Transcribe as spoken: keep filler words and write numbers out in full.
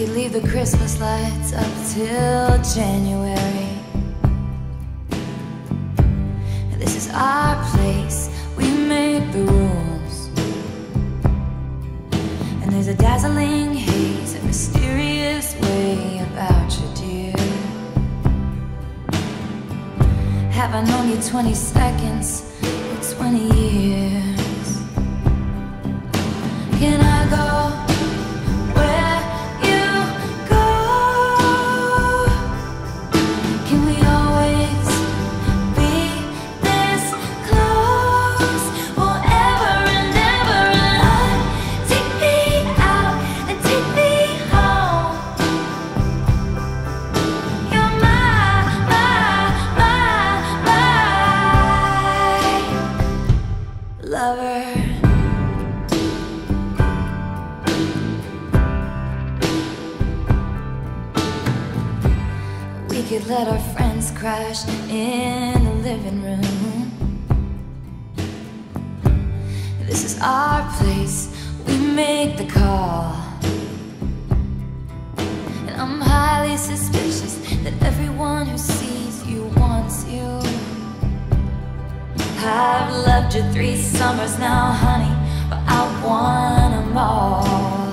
could leave the Christmas lights up till January. This is our place, we make the rules. And there's a dazzling haze, a mysterious way about you, dear. Have I known you twenty seconds or twenty years? Can I go where you go? Can we always be this close forever and ever? And I take me out and take me home. You're my, my, my, my lover. We could let our friends crash in the living room. This is our place, we make the call. And I'm highly suspicious that everyone who sees you wants you. I've loved you three summers now, honey, but I want them all.